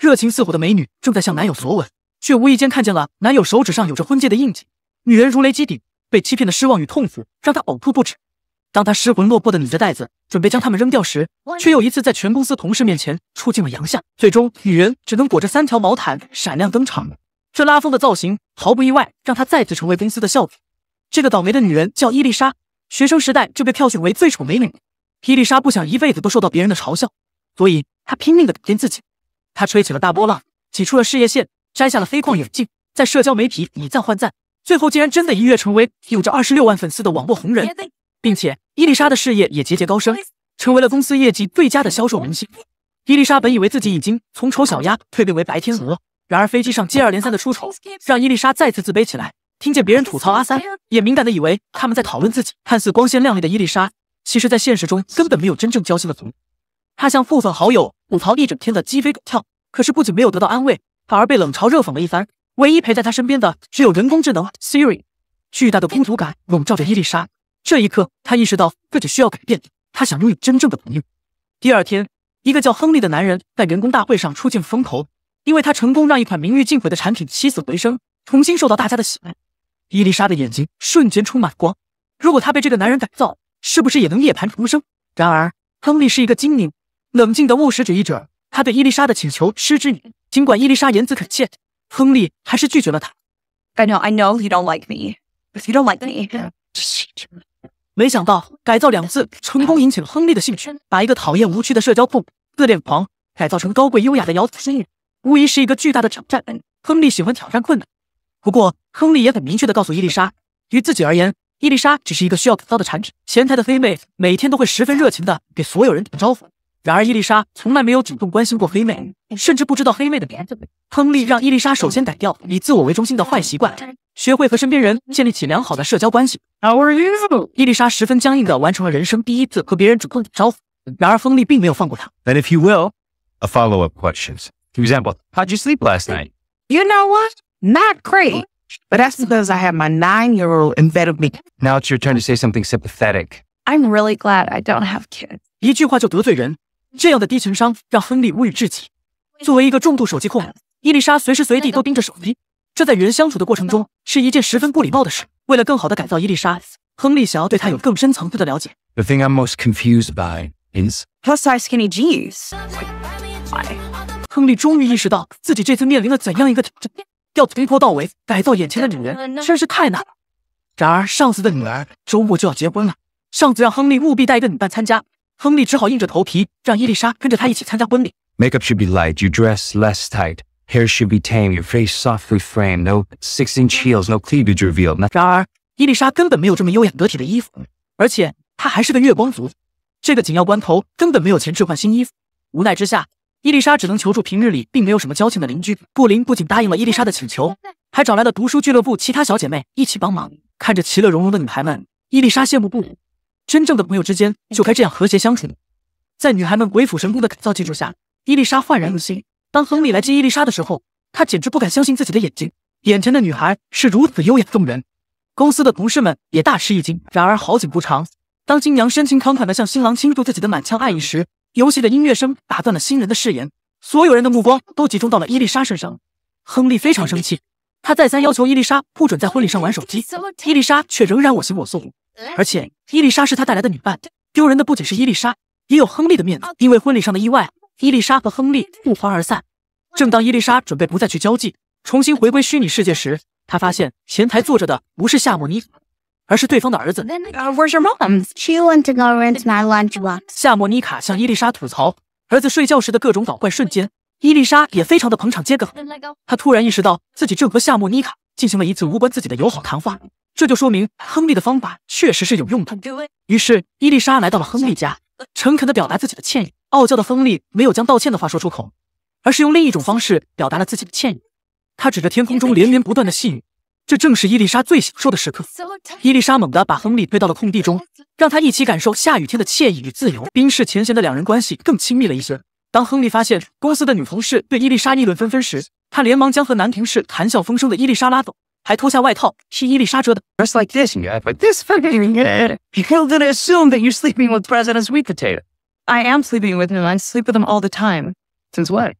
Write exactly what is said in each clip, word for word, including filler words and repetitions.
热情似火的美女正在向男友索吻，却无意间看见了男友手指上有着婚戒的印记。女人如雷击顶，被欺骗的失望与痛苦让她呕吐不止。当她失魂落魄的拧着袋子，准备将它们扔掉时，却又一次在全公司同事面前出尽了洋相。最终，女人只能裹着三条毛毯闪亮登场。这拉风的造型毫不意外，让她再次成为公司的笑柄。这个倒霉的女人叫伊丽莎，学生时代就被票选为最丑美女。伊丽莎不想一辈子都受到别人的嘲笑，所以她拼命地改变自己。她吹起了大波浪，挤出了事业线，摘下了飞框眼镜，在社交媒体以赞换赞，最后竟然真的一跃成为有着二十六万粉丝的网络红人，并且伊丽莎的事业也节节高升，成为了公司业绩最佳的销售明星。伊丽莎本以为自己已经从丑小鸭蜕变为白天鹅，然而飞机上接二连三的出丑，让伊丽莎再次自卑起来。听见别人吐槽阿三，也敏感的以为他们在讨论自己。看似光鲜亮丽的伊丽莎，其实在现实中根本没有真正交心的朋友。她向部分好友吐槽一整天的鸡飞狗跳，可是不仅没有得到安慰，反而被冷嘲热讽了一番。唯一陪在她身边的只有人工智能 Siri。 巨大的孤独感笼罩着伊丽莎，这一刻她意识到自己需要改变，她想拥有真正的朋友。第二天，一个叫亨利的男人在员工大会上出尽风头，因为他成功让一款名誉尽毁的产品起死回生，重新受到大家的喜爱。伊丽莎的眼睛瞬间充满光，如果她被这个男人改造，是不是也能涅槃重生？然而亨利是一个精明冷静的务实主义者，他对伊丽莎的请求嗤之以鼻。尽管伊丽莎言辞恳切，亨利还是拒绝了她。 I know, I know you don't like me, but you don't like me. 没想到改造两字成功引起了亨利的兴趣，把一个讨厌无趣的社交控、自恋狂改造成高贵优雅的窈窕淑女，无疑是一个巨大的挑战。亨利喜欢挑战困难，不过亨利也很明确地告诉伊丽莎，于自己而言，伊丽莎只是一个需要改造的产品。前台的飞妹每天都会十分热情地给所有人打招呼，然而伊丽莎从来没有主动关心过飞妹，甚至不知道飞妹的名字。亨利让伊丽莎首先改掉以自我为中心的坏习惯，学会和身边人建立起良好的社交关系。 How are you? 伊丽莎十分僵硬地完成了人生第一次和别人主动打招呼，然而亨利并没有放过她。 Then if you will, a follow-up questions. For example, how'd you sleep last night? You know what? Not great. But that's because I have my nine-year-old in bed with me. Now it's your turn to say something sympathetic. I'm really glad I don't have kids. 一句话就得罪人，这样的低情商让亨利无语至极。作为一个重度手机控，伊丽莎随时随地都盯着手机，这在与人相处的过程中是一件十分不礼貌的事。为了更好地改造伊丽莎，亨利想要对她有更深层次的了解。 The thing I'm most confused by is Plus size skinny jeans. Why? 亨利终于意识到自己这次面临了怎样一个挑战，要从头到尾改造眼前的女人，真是太难了。然而上司的女儿周末就要结婚了，上司让亨利务必带一个女伴参加，亨利只好硬着头皮让伊丽莎跟着他一起参加婚礼。 makeup should be light, you dress less tight, hair should be tame, your face softly framed, no six-inch heels, no cleavage revealed. 然而伊丽莎根本没有这么优雅得体的衣服，而且她还是个月光族，这个紧要关头根本没有钱置换新衣服。无奈之下，伊丽莎只能求助平日里并没有什么交情的邻居布林。不仅答应了伊丽莎的请求，还找来了读书俱乐部其他小姐妹一起帮忙。看着其乐融融的女孩们，伊丽莎羡慕不已。真正的朋友之间就该这样和谐相处。在女孩们鬼斧神工的改造技术下，伊丽莎焕然一新。当亨利来接伊丽莎的时候，她简直不敢相信自己的眼睛，眼前的女孩是如此优雅动人。公司的同事们也大吃一惊。然而好景不长，当新娘深情款款地向新郎倾注自己的满腔爱意时，游戏的音乐声打断了新人的誓言，所有人的目光都集中到了伊丽莎身上。亨利非常生气，他再三要求伊丽莎不准在婚礼上玩手机，伊丽莎却仍然我行我素。而且伊丽莎是他带来的女伴，丢人的不仅是伊丽莎，也有亨利的面子。因为婚礼上的意外，伊丽莎和亨利不欢而散。正当伊丽莎准备不再去交际，重新回归虚拟世界时，她发现前台坐着的不是夏莫妮，而是对方的儿子。 Uh, where's your mom? She went to go rinse my lunchbox. 夏莫妮卡向伊丽莎吐槽儿子睡觉时的各种搞怪瞬间，伊丽莎也非常的捧场接梗。她突然意识到自己正和夏莫妮卡进行了一次无关自己的友好谈话，这就说明亨利的方法确实是有用的。于是伊丽莎来到了亨利家，诚恳地表达自己的歉意。傲娇的亨利没有将道歉的话说出口，而是用另一种方式表达了自己的歉意。他指着天空中连绵不断的细雨，这正是伊丽莎最享受的时刻。伊丽莎猛地把亨利推到了空地中，让他一起感受下雨天的惬意与自由。冰释前嫌的两人关系更亲密了一些。当亨利发现公司的女同事对伊丽莎议论纷纷时，他连忙将和男同事谈笑风生的伊丽莎拉走，还脱下外套替伊丽莎遮挡。 dress like this, and you act like this fucking good. You're gonna assume that you're sleeping with President Sweet Potato. I am sleeping with him. I sleep with him all the time. Since when?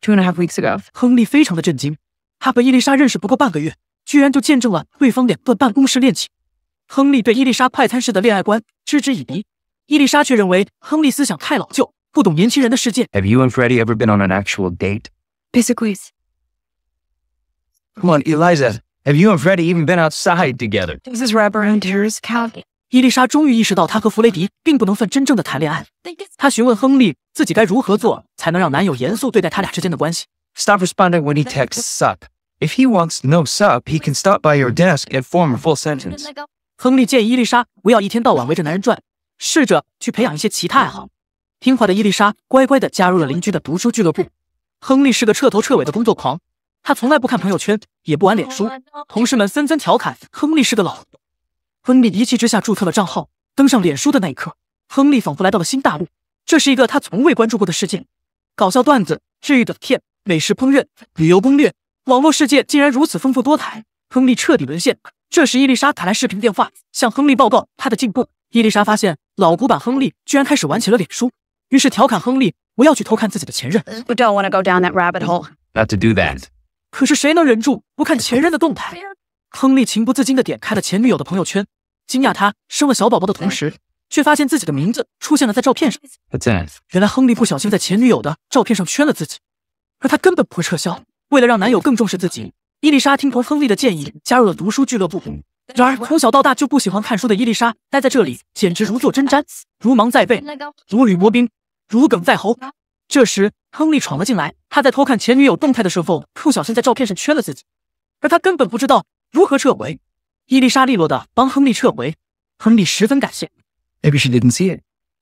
two and a half weeks ago. 亨利非常的震惊，他和伊丽莎认识不够半个月，居然就见证了对方两段办公室恋情。亨利对伊丽莎快餐式的恋爱观嗤之以鼻，伊丽莎却认为亨利思想太老旧，不懂年轻人的世界。 Have you and Freddie ever been on an actual date? Basically, Come on, Eliza. Have you and Freddie even been outside together? this is wraparound tears count. 伊丽莎终于意识到她和弗雷迪并不能算真正的谈恋爱。她询问亨利自己该如何做才能让男友严肃对待他俩之间的关系。 Stop responding when he texts sup. If he wants to know sup, he can stop by your desk and form a full sentence. 亨利建议伊丽莎不要一天到晚围着男人转，试着去培养一些其他爱好。听话的伊丽莎乖乖地加入了邻居的读书俱乐部。亨利是个彻头彻尾的工作狂，他从来不看朋友圈，也不玩脸书。同事们纷纷调侃亨利是个老。亨利一气之下注册了账号，登上脸书的那一刻，亨利仿佛来到了新大陆，这是一个他从未关注过的世界。搞笑段子、治愈的片、美食烹饪、旅游攻略，网络世界竟然如此丰富多彩，亨利彻底沦陷。这时伊丽莎打来视频电话，向亨利报告他的进步。伊丽莎发现老古板亨利居然开始玩起了脸书，于是调侃亨利不要去偷看自己的前任。 We don't want to go down that rabbit hole. Not to do that. 可是谁能忍住不看前任的动态？亨利情不自禁地点开了前女友的朋友圈，惊讶她生了小宝宝的同时，却发现自己的名字出现了在照片上。 What's that? 原来亨利不小心在前女友的照片上圈了自己，而他根本不会撤销。为了让男友更重视自己，伊丽莎听从亨利的建议，加入了读书俱乐部。然而从小到大就不喜欢看书的伊丽莎，待在这里简直如坐针毡，如芒在背，如履薄冰，如鲠在喉。这时亨利闯了进来，他在偷看前女友动态的时候，不小心在照片上圈了自己，而他根本不知道如何撤回。伊丽莎利落地帮亨利撤回，亨利十分感谢。 Maybe she didn't see it.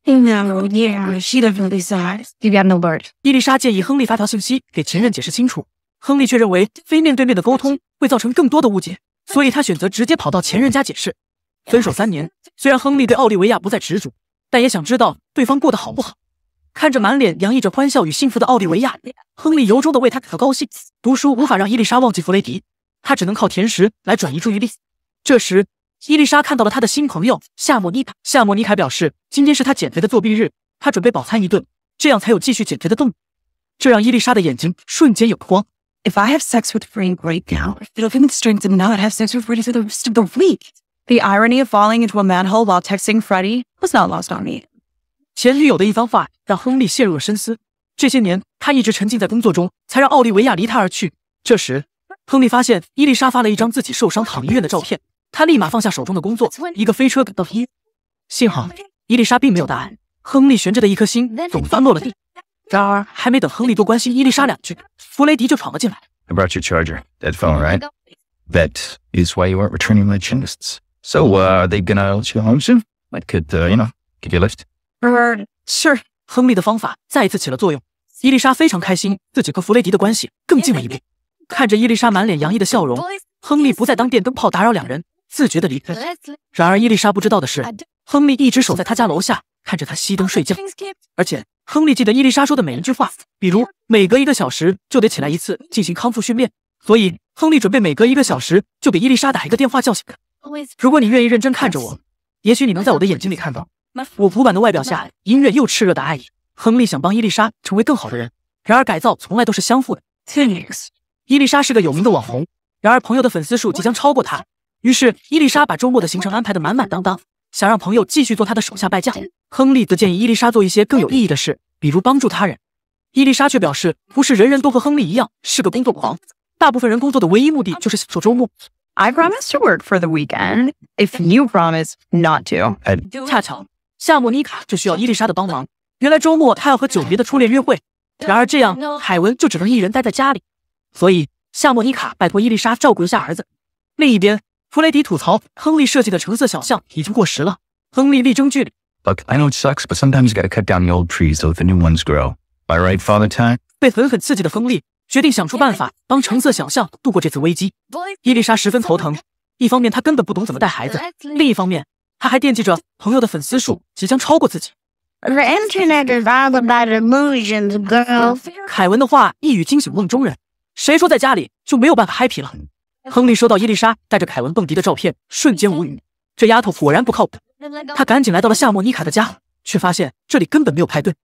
No, yeah, she definitely saw it. You got no word. 伊丽莎建议亨利发条信息给前任解释清楚，亨利却认为非面对面的沟通会造成更多的误解，所以他选择直接跑到前任家解释。分手三年，虽然亨利对奥利维亚不再执着，但也想知道对方过得好不好。看着满脸洋溢着欢笑与幸福的奥利维亚，亨利由衷的为他感到高兴。读书无法让伊丽莎忘记弗雷迪，他只能靠甜食来转移注意力。这时伊丽莎看到了她的新朋友夏莫妮卡。夏莫妮卡表示，今天是她减肥的作弊日，她准备饱餐一顿，这样才有继续减肥的动力。这让伊丽莎的眼睛瞬间有了光。 If I have sex with Freddie right now, it'll give me the strength to not have sex with Freddie for the rest of the week. The irony of falling into a manhole while texting Freddie was not lost on me. 前女友的一番话让亨利陷入了深思。这些年，他一直沉浸在工作中，才让奥利维亚离他而去。这时，亨利发现伊丽莎发了一张自己受伤躺医院的照片，他立马放下手中的工作，一个飞车赶到医院。幸好伊丽莎并没有大碍，亨利悬着的一颗心总算落了地。然而，还没等亨利多关心伊丽莎两句，弗雷迪就闯了进来。 I brought your charger. That phone, right? That is why you weren't returning my chests. So, uh, are they gonna let you home soon? I could, uh, you know, give you a lift. Bird. Sure，亨利的方法再一次起了作用。伊丽莎非常开心，自己和弗雷迪的关系更近了一步。看着伊丽莎满脸洋溢的笑容，亨利不再当电灯泡打扰两人，自觉地离开。然而伊丽莎不知道的是，亨利一直守在她家楼下，看着她熄灯睡觉。而且亨利记得伊丽莎说的每一句话，比如每隔一个小时就得起来一次进行康复训练，所以亨利准备每隔一个小时就给伊丽莎打一个电话叫醒她。如果你愿意认真看着我，也许你能在我的眼睛里看到我古板的外表下隐忍又炽热的爱意。亨利想帮伊丽莎成为更好的人，然而改造从来都是相互的。伊丽莎是个有名的网红，然而朋友的粉丝数即将超过她，于是伊丽莎把周末的行程安排得满满当当，想让朋友继续做她的手下败将。亨利则建议伊丽莎做一些更有意义的事，比如帮助他人。伊丽莎却表示，不是人人都和亨利一样是个工作狂，大部分人工作的唯一目的就是享受周末。 I promise to work for the weekend if you promise not to. 恰巧夏莫妮卡就需要伊丽莎的帮忙。原来周末她要和久别的初恋约会，然而这样凯文就只能一人待在家里，所以夏莫妮卡拜托伊丽莎照顾一下儿子。另一边，弗雷迪吐槽亨利设计的橙色小巷已经过时了，亨利力争据理。 Look, I know it sucks, but sometimes you gotta cut down the old trees so the new ones grow. By right, Father Time? 被狠狠刺激的亨利决定想出办法帮橙色小巷度过这次危机。伊丽莎十分头疼，一方面她根本不懂怎么带孩子，另一方面她还惦记着朋友的粉丝数即将超过自己。 The internet is all about illusions, girl. 凯文的话一语惊醒梦中人，谁说在家里就没有办法 happy 了？亨利收到伊丽莎带着凯文蹦迪的照片，瞬间无语。这丫头果然不靠谱。他赶紧来到了夏莫妮卡的家，却发现这里根本没有派对。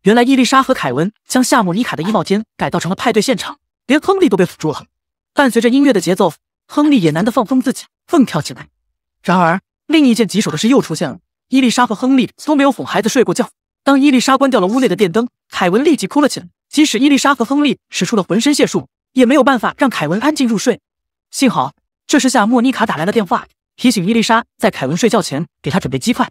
原来伊丽莎和凯文将夏莫妮卡的衣帽间改造成了派对现场，连亨利都被唬住了。伴随着音乐的节奏，亨利也难得放风自己，蹦跳起来。然而，另一件棘手的事又出现了，伊丽莎和亨利都没有哄孩子睡过觉。当伊丽莎关掉了屋内的电灯，凯文立即哭了起来。即使伊丽莎和亨利使出了浑身解数，也没有办法让凯文安静入睡。幸好，这时夏莫妮卡打来了电话，提醒伊丽莎在凯文睡觉前给他准备鸡块。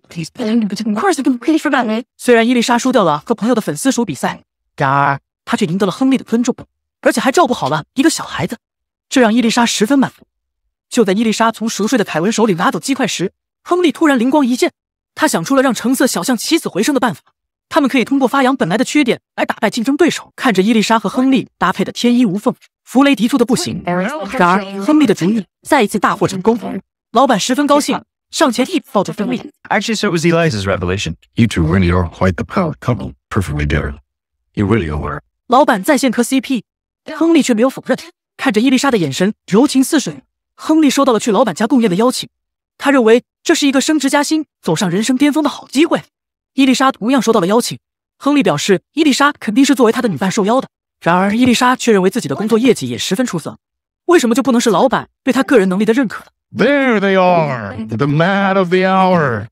虽然伊丽莎输掉了和朋友的粉丝鼠比赛，然而她却赢得了亨利的尊重，而且还照顾好了一个小孩子，这让伊丽莎十分满足。就在伊丽莎从熟睡的凯文手里拿走鸡块时，亨利突然灵光一现，他想出了让橙色小象起死回生的办法。他们可以通过发扬本来的缺点来打败竞争对手。看着伊丽莎和亨利搭配的天衣无缝，弗雷迪吐的不行。然而亨利的主意再一次大获成功，老板十分高兴，上前一把抱住亨利。 Actually, so it was Eliza's revelation. You two really are quite the power couple. Perfectly dared. You really are. 老板在线磕 C P， 亨利却没有否认。看着伊丽莎的眼神柔情似水，亨利收到了去老板家共宴的邀请。他认为这是一个升职加薪、走上人生巅峰的好机会。伊丽莎同样收到了邀请，亨利表示伊丽莎肯定是作为他的女伴受邀的。然而伊丽莎却认为自己的工作业绩也十分出色，为什么就不能是老板对他个人能力的认可呢？ There they are. The man of the hour.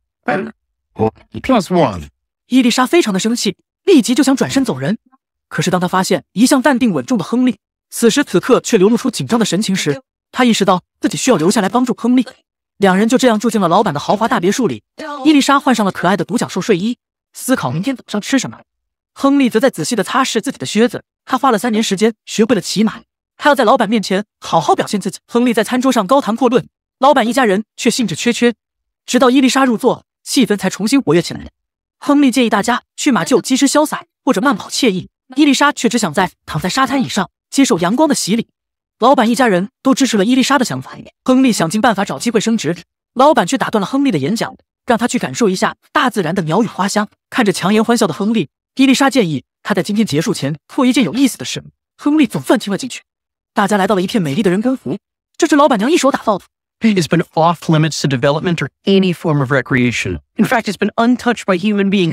Plus one. 伊丽莎非常的生气，立即就想转身走人。可是当她发现一向淡定稳重的亨利此时此刻却流露出紧张的神情时，她意识到自己需要留下来帮助亨利。两人就这样住进了老板的豪华大别墅里。伊丽莎换上了可爱的独角兽睡衣，思考明天早上吃什么。亨利则在仔细地擦拭自己的靴子，他花了三年时间学会了骑马，他要在老板面前好好表现自己。亨利在餐桌上高谈阔论，老板一家人却兴致缺缺。直到伊丽莎入座，气氛才重新活跃起来。亨利建议大家去马厩疾驰潇洒，或者慢跑惬意，伊丽莎却只想在躺在沙滩椅上接受阳光的洗礼。老板一家人都支持了伊丽莎的想法。亨利想尽办法找机会升职，老板却打断了亨利的演讲，让他去感受一下大自然的鸟语花香。看着强颜欢笑的亨利，伊丽莎建议他在今天结束前做一件有意思的事。亨利总算听了进去。大家来到了一片美丽的人工湖，这是老板娘一手打造的。 It has been off limits to development or any form of recreation. In fact, it's been untouched by human beings.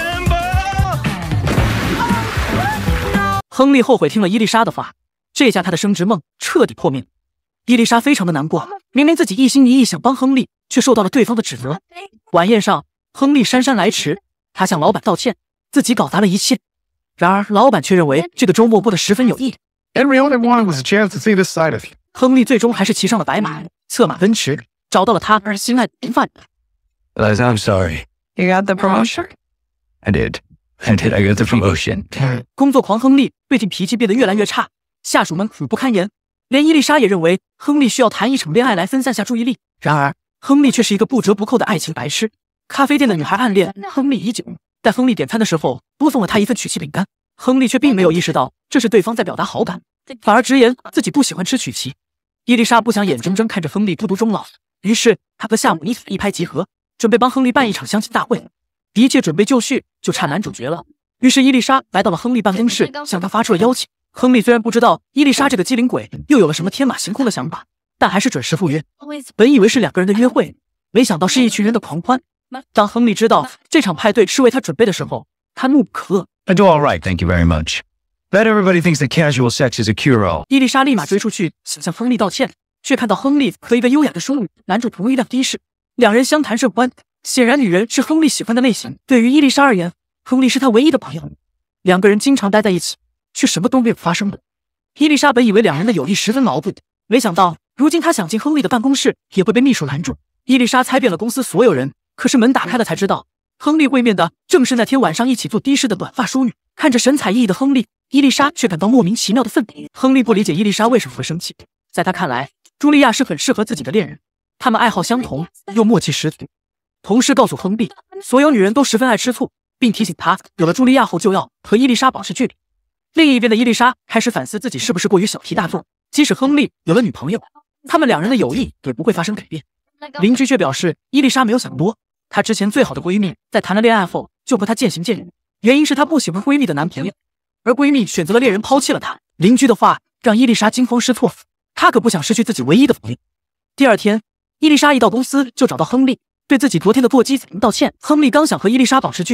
亨利后悔听了伊丽莎的话，这下他的升职梦彻底破灭。伊丽莎非常的难过，明明自己一心一意想帮亨利，却受到了对方的指责。晚宴上，亨利姗姗来迟，他向老板道歉，自己搞砸了一切。然而老板却认为这个周末过得十分有意。 And we only wanted was a chance to see this side of you. 亨利最终还是骑上了白马，策马奔驰，找到了他心爱的同伴。 Eliza, I'm sorry. You got the promotion? I did. I did. I got the promotion. 工作狂亨利最近脾气变得越来越差，下属们苦不堪言。连伊丽莎也认为亨利需要谈一场恋爱来分散下注意力。然而，亨利却是一个不折不扣的爱情白痴。咖啡店的女孩暗恋亨利已久，在亨利点餐的时候多送了他一份曲奇饼干。亨利却并没有意识到这是对方在表达好感，反而直言自己不喜欢吃曲奇。伊丽莎不想眼睁睁看着亨利孤独终老，于是她和夏姆尼一拍即合，准备帮亨利办一场相亲大会。一切准备就绪，就差男主角了。于是伊丽莎来到了亨利办公室，向他发出了邀请。亨利虽然不知道伊丽莎这个机灵鬼又有了什么天马行空的想法，但还是准时赴约。本以为是两个人的约会，没想到是一群人的狂欢。当亨利知道这场派对是为他准备的时候，他怒不可遏。 I do all right, thank you very much. Bet everybody thinks that casual sex is a cure-all. 伊丽莎立马追出去，想向亨利道歉，却看到亨利和一个优雅的淑女拦住同一辆的士，两人相谈甚欢。显然，女人是亨利喜欢的类型。对于伊丽莎而言，亨利是她唯一的朋友。两个人经常待在一起，却什么都没有发生过。伊丽莎本以为两人的友谊十分牢固，没想到如今她想进亨利的办公室，也会被秘书拦住。伊丽莎猜遍了公司所有人，可是门打开了才知道，亨利会面的正是那天晚上一起做的士的短发淑女。看着神采奕奕的亨利，伊丽莎却感到莫名其妙的愤怒。亨利不理解伊丽莎为什么会生气，在他看来，茱莉亚是很适合自己的恋人，他们爱好相同，又默契十足。同事告诉亨利，所有女人都十分爱吃醋，并提醒他有了茱莉亚后就要和伊丽莎保持距离。另一边的伊丽莎开始反思自己是不是过于小题大做，即使亨利有了女朋友，他们两人的友谊也不会发生改变。邻居却表示，伊丽莎没有想多，她之前最好的闺蜜在谈了恋爱后就和她渐行渐远，原因是她不喜欢闺蜜的男朋友，而闺蜜选择了恋人抛弃了她。邻居的话让伊丽莎惊慌失措，她可不想失去自己唯一的朋友。第二天，伊丽莎一到公司就找到亨利，对自己昨天的过激反应道歉。亨利刚想和伊丽莎保持距离，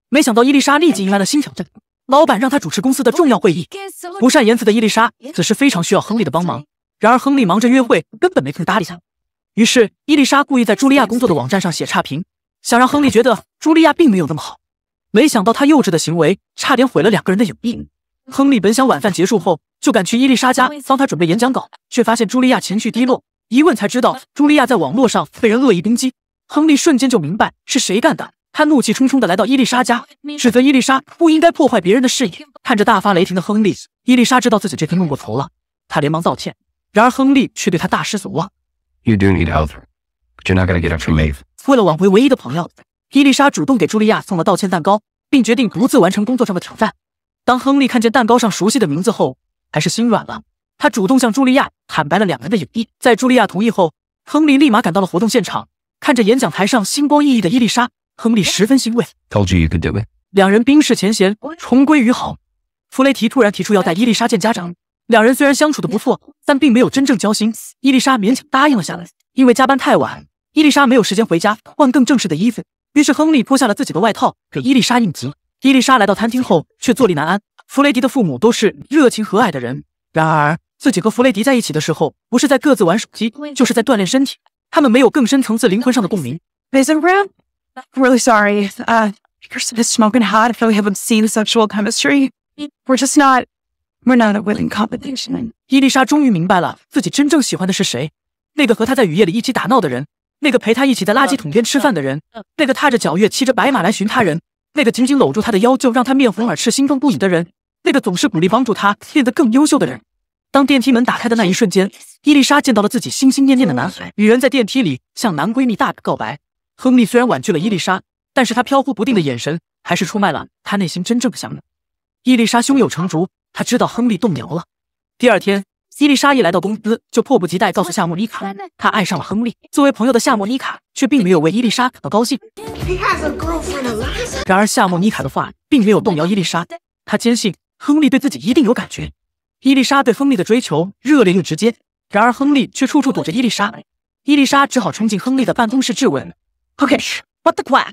没想到伊丽莎立即迎来了新挑战，老板让她主持公司的重要会议。不善言辞的伊丽莎此时非常需要亨利的帮忙，然而亨利忙着约会，根本没空搭理她。于是伊丽莎故意在茱莉亚工作的网站上写差评，想让亨利觉得茱莉亚并没有那么好。没想到他幼稚的行为差点毁了两个人的友谊。亨利本想晚饭结束后就赶去伊丽莎家帮她准备演讲稿，却发现茱莉亚情绪低落，一问才知道茱莉亚在网络上被人恶意攻击。亨利瞬间就明白是谁干的，他怒气冲冲地来到伊丽莎家，指责伊丽莎不应该破坏别人的事业。看着大发雷霆的亨利，伊丽莎知道自己这次弄过头了，她连忙道歉，然而亨利却对她大失所望。 You do need help, but you're not gonna get it from me. 为了挽回唯一的朋友，伊丽莎主动给茱莉亚送了道歉蛋糕，并决定独自完成工作上的挑战。当亨利看见蛋糕上熟悉的名字后，还是心软了。他主动向茱莉亚坦白了两人的友谊。在茱莉亚同意后，亨利立马赶到了活动现场，看着演讲台上星光熠熠的伊丽莎，亨利十分欣慰。 Told you you could do it. 两人冰释前嫌，重归于好。弗雷迪突然提出要带伊丽莎见家长，两人虽然相处的不错，但并没有真正交心。伊丽莎勉强答应了下来。因为加班太晚，伊丽莎没有时间回家换更正式的衣服，于是亨利脱下了自己的外套给伊丽莎应急。伊丽莎来到餐厅后却坐立难安。弗雷迪的父母都是热情和蔼的人，然而自己和弗雷迪在一起的时候，不是在各自玩手机，就是在锻炼身体。他们没有更深层次灵魂上的共鸣。 Is it real? I'm really sorry. Uh, your son is smoking hot. I feel we have obscene sexual chemistry. We're just not, we're not a willing combination. 伊丽莎终于明白了自己真正喜欢的是谁，那个和她在雨夜里一起打闹的人，那个陪她一起在垃圾桶边吃饭的人，那个踏着脚月骑着白马来寻她人，那个紧紧搂住她的腰就让她面红耳赤兴奋不已的人，那个总是鼓励帮助她变得更优秀的人。当电梯门打开的那一瞬间，伊丽莎见到了自己心心念念的男孩。女人在电梯里向男闺蜜大告白。亨利虽然婉拒了伊丽莎，但是他飘忽不定的眼神还是出卖了他内心真正的想法。伊丽莎胸有成竹，她知道亨利动摇了。第二天，伊丽莎一来到公司就迫不及待告诉夏莫妮卡，她爱上了亨利。作为朋友的夏莫妮卡却并没有为伊丽莎感到高兴。然而夏莫妮卡的话并没有动摇伊丽莎，她坚信亨利对自己一定有感觉。伊丽莎对亨利的追求热烈又直接，然而亨利却处处躲着伊丽莎。伊丽莎只好冲进亨利的办公室质问 Okay, what the quack?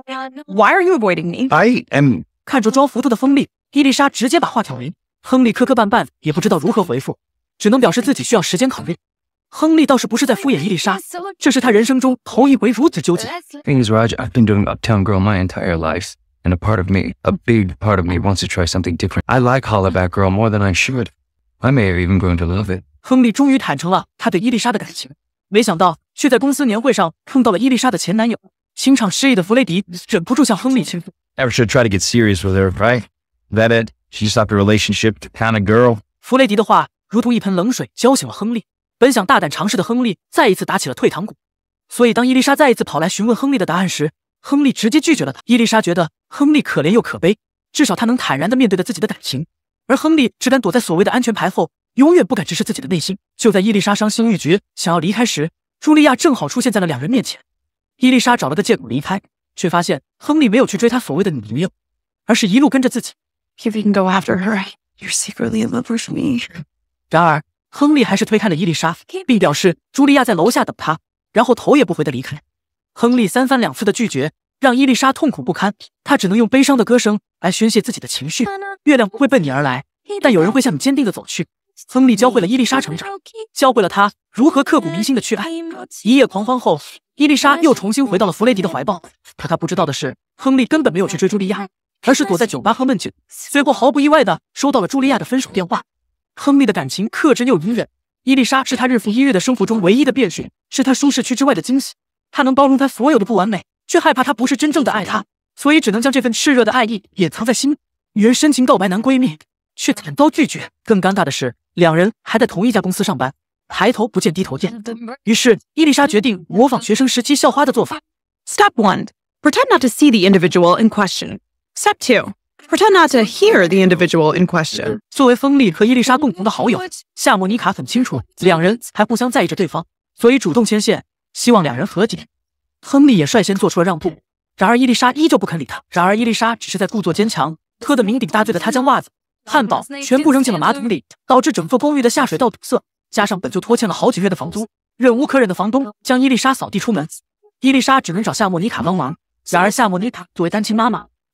Why are you avoiding me? I am. 看着装糊涂的亨利，伊丽莎直接把话挑明。亨利磕磕绊绊，也不知道如何回复，只能表示自己需要时间考虑。亨利倒是不是在敷衍伊丽莎，这是他人生中头一回如此纠结。 Thing is, Raj, I've been doing Uptown Girl my entire life, and a part of me, a big part of me, wants to try something different. I like Hollaback Girl more than I should. I may have even grown to love it. 亨利终于坦诚了他对伊丽莎的感情，没想到却在公司年会上碰到了伊丽莎的前男友。情场失意的弗雷迪忍不住向亨利倾诉。 Never should try to get serious with her, right? That it? She stopped the relationship to pound a girl. 弗雷迪的话如同一盆冷水浇醒了亨利。本想大胆尝试的亨利再一次打起了退堂鼓。所以当伊丽莎再一次跑来询问亨利的答案时，亨利直接拒绝了她。伊丽莎觉得亨利可怜又可悲，至少他能坦然地面对着自己的感情，而亨利只敢躲在所谓的安全牌后，永远不敢直视自己的内心。就在伊丽莎伤心欲绝想要离开时，茱莉亚正好出现在了两人面前。伊丽莎找了个借口离开，却发现亨利没有去追她所谓的女友，而是一路跟着自己。 If you can go after her, you're secretly in love with me. 然而亨利还是推开了伊丽莎，并表示茱莉亚在楼下等他，然后头也不回地离开。亨利三番两次的拒绝让伊丽莎痛苦不堪，她只能用悲伤的歌声来宣泄自己的情绪。月亮不会奔你而来，但有人会向你坚定地走去。亨利教会了伊丽莎成长，教会了她如何刻骨铭心地去爱。一夜狂欢后，伊丽莎又重新回到了弗雷迪的怀抱。可她不知道的是，亨利根本没有去追茱莉亚，而是躲在酒吧喝闷酒，随后毫不意外地收到了茱莉亚的分手电话。亨利的感情克制又隐忍，伊丽莎是他日复一日的生活中唯一的变数，是他舒适区之外的惊喜。他能包容他所有的不完美，却害怕他不是真正的爱他，所以只能将这份炽热的爱意掩藏在心里。女人深情告白男闺蜜，却惨遭拒绝。更尴尬的是，两人还在同一家公司上班，抬头不见低头见。于是伊丽莎决定模仿学生时期校花的做法。 Step one, pretend not to see the individual in question. Step two, pretend not to hear the individual in question. 作为亨利和伊丽莎共同的好友，夏莫妮卡很清楚两人还互相在意着对方，所以主动牵线，希望两人和解。亨利也率先做出了让步，然而伊丽莎依旧不肯理他。然而伊丽莎只是在故作坚强，喝得酩酊大醉的她将袜子、汉堡全部扔进了马桶里，导致整座公寓的下水道堵塞，加上本就拖欠了好几月的房租，忍无可忍的房东将伊丽莎扫地出门。伊丽莎只能找夏莫妮卡帮忙，然而夏莫妮卡作为单亲妈妈，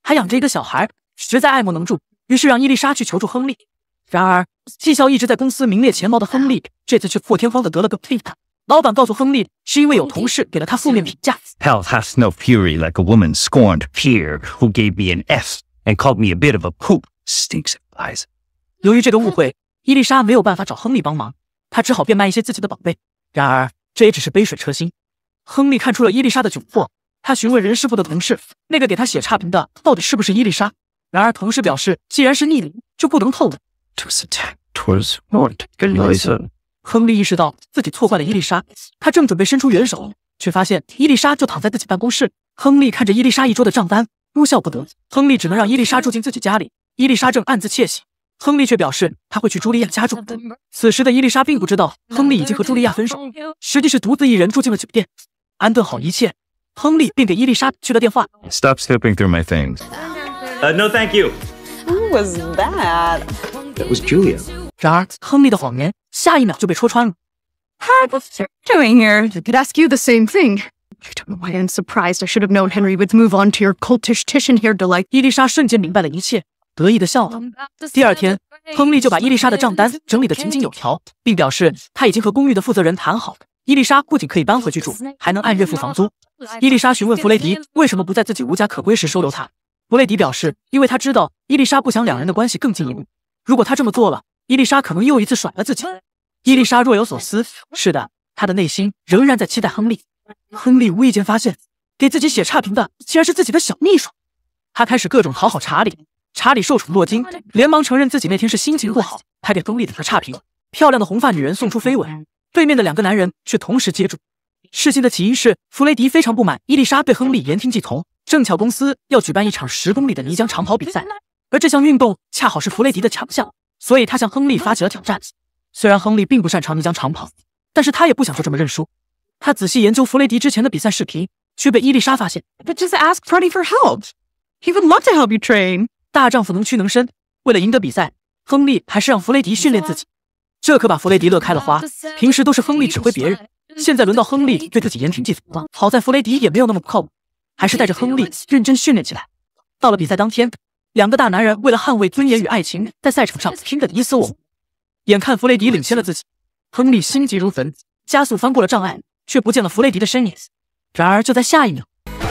还养着一个小孩，实在爱莫能助，于是让伊丽莎去求助亨利。然而，绩效一直在公司名列前茅的亨利，这次却破天荒的得了个屁。老板告诉亨利，是因为有同事给了他负面评价。 Hell has no fury like a woman scorned peer who gave me an F and called me a bit of a poop. Stinks of lies. 由于这个误会，伊丽莎没有办法找亨利帮忙，她只好变卖一些自己的宝贝。然而，这也只是杯水车薪。亨利看出了伊丽莎的窘迫，他询问人事部的同事，那个给他写差评的到底是不是伊丽莎？然而同事表示，既然是逆鳞，就不能透露。 Twas attack towards Lord Eliza. 亨利意识到自己错怪了伊丽莎，他正准备伸出援手，却发现伊丽莎就躺在自己办公室。亨利看着伊丽莎一桌的账单，哭笑不得。亨利只能让伊丽莎住进自己家里。伊丽莎正暗自窃喜，亨利却表示他会去茱莉亚家住。此时的伊丽莎并不知道亨利已经和茱莉亚分手，实际是独自一人住进了酒店。安顿好一切，亨利便给伊丽莎去了电话。 Stop snooping through my things. Uh, no, thank you. Who was that? That was Julia. 然而，亨利的谎言下一秒就被戳穿了。 What's doing here? I could ask you the same thing. I don't know why I'm surprised. I should have known Henry would move on to your cultish Titian-haired delight. 伊丽莎瞬间明白了一切，得意的笑了。第二天，亨利就把伊丽莎的账单整理得井井有条，并表示他已经和公寓的负责人谈好，伊丽莎不仅可以搬回去住，还能按月付房租。伊丽莎询问弗雷迪为什么不在自己无家可归时收留她，弗雷迪表示，因为他知道伊丽莎不想两人的关系更进一步，如果他这么做了，伊丽莎可能又一次甩了自己。伊丽莎若有所思，是的，她的内心仍然在期待亨利。亨利无意间发现，给自己写差评的竟然是自己的小秘书。他开始各种讨好查理，查理受宠若惊，连忙承认自己那天是心情不好，才给亨利打了差评。漂亮的红发女人送出飞吻，对面的两个男人却同时接住。事情的起因是弗雷迪非常不满伊丽莎对亨利言听计从，正巧公司要举办一场十公里的泥浆长跑比赛，而这项运动恰好是弗雷迪的强项，所以他向亨利发起了挑战。虽然亨利并不擅长泥浆长跑，但是他也不想就这么认输。他仔细研究弗雷迪之前的比赛视频，却被伊丽莎发现。 But just ask Freddie for help. He would love to help you train. 大丈夫能屈能伸，为了赢得比赛，亨利还是让弗雷迪训练自己，这可把弗雷迪乐开了花。平时都是亨利指挥别人，现在轮到亨利对自己言听计从。好在弗雷迪也没有那么不靠谱，还是带着亨利认真训练起来。到了比赛当天，两个大男人为了捍卫尊严与爱情，在赛场上拼得你死我活。眼看弗雷迪领先了自己，亨利心急如焚，加速翻过了障碍，却不见了弗雷迪的身影。然而就在下一秒，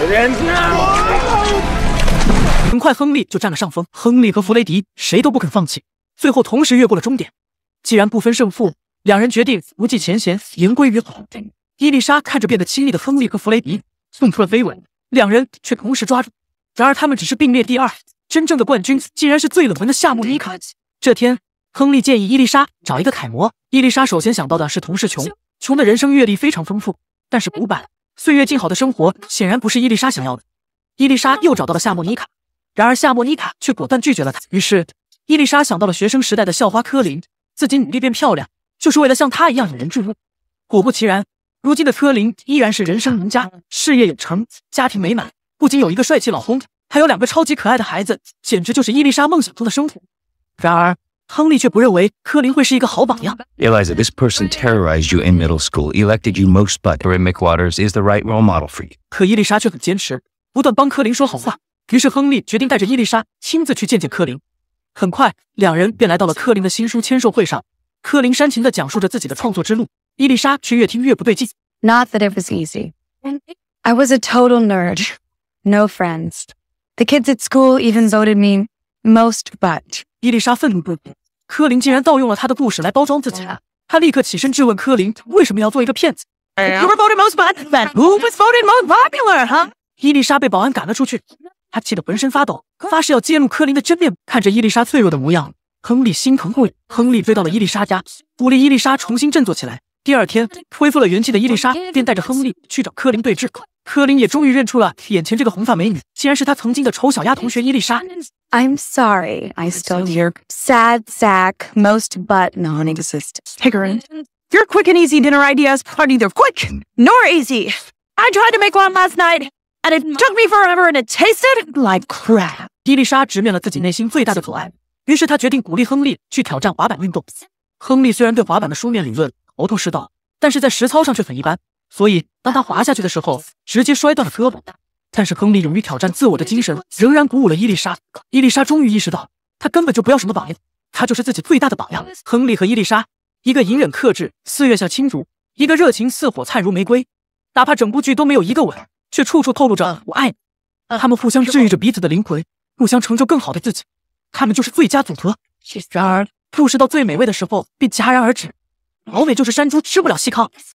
很快亨利就占了上风。亨利和弗雷迪谁都不肯放弃，最后同时越过了终点。既然不分胜负，两人决定不计前嫌，言归于好。伊丽莎看着变得亲密的亨利和弗雷迪，送出了飞吻，两人却同时抓住。然而他们只是并列第二，真正的冠军竟然是最冷门的夏莫妮卡。这天，亨利建议伊丽莎找一个楷模。伊丽莎首先想到的是同事琼，琼的人生阅历非常丰富，但是古板、岁月静好的生活显然不是伊丽莎想要的。伊丽莎又找到了夏莫妮卡，然而夏莫妮卡却果断拒绝了她。于是，伊丽莎想到了学生时代的校花科林，自己努力变漂亮，就是为了像她一样引人注目。果不其然，如今的科林依然是人生赢家，事业有成，家庭美满，不仅有一个帅气老公，还有两个超级可爱的孩子，简直就是伊丽莎梦想中的生活。然而，亨利却不认为科林会是一个好榜样。 Eliza, this person terrorized you in middle school, elected you most, but Rick McWaters is the right role model for you. 可伊丽莎却很坚持，不断帮科林说好话。于是亨利决定带着伊丽莎亲自去见见科林。很快，两人便来到了科林的新书签售会上。科林煽情地讲述着自己的创作之路，伊丽莎却越听越不对劲。 Not that it was easy. I was a total nerd. No friends. The kids at school even voted me most but. 伊丽莎愤怒不已，科林竟然盗用了她的故事来包装自己。她立刻起身质问科林为什么要做一个骗子。 You were voted most but, but who was voted most popular, huh? 伊丽莎被保安赶了出去，她气得浑身发抖，发誓要揭露科林的真面目。看着伊丽莎脆弱的模样，亨利心疼不已。亨利追到了伊丽莎家，鼓励伊丽莎重新振作起来。第二天，恢复了元气的伊丽莎便带着亨利去找科林对峙。科林也终于认出了眼前这个红发美女，竟然是他曾经的丑小鸭同学伊丽莎。 I'm sorry, I stole your sad sack, most but non-existent. Hickory, your quick and easy dinner ideas are neither quick nor easy. I tried to make one last night, and it took me forever, and it tasted like crap. 伊丽莎直面了自己内心最大的阻碍，于是她决定鼓励亨利去挑战滑板运动。亨利虽然对滑板的书面理论头头是道，但是在实操上却很一般，所以当他滑下去的时候，直接摔断了胳膊。 但是亨利勇于挑战自我的精神仍然鼓舞了伊丽莎。伊丽莎终于意识到，她根本就不要什么榜样，她就是自己最大的榜样。亨利和伊丽莎，一个隐忍克制，四月下青竹，一个热情似火，灿如玫瑰。哪怕整部剧都没有一个吻，却处处透露着我爱你。他们互相治愈着彼此的灵魂，互相成就更好的自己。他们就是最佳组合。然而，故事到最美味的时候便戛然而止。老美就是山猪，吃不了细糠。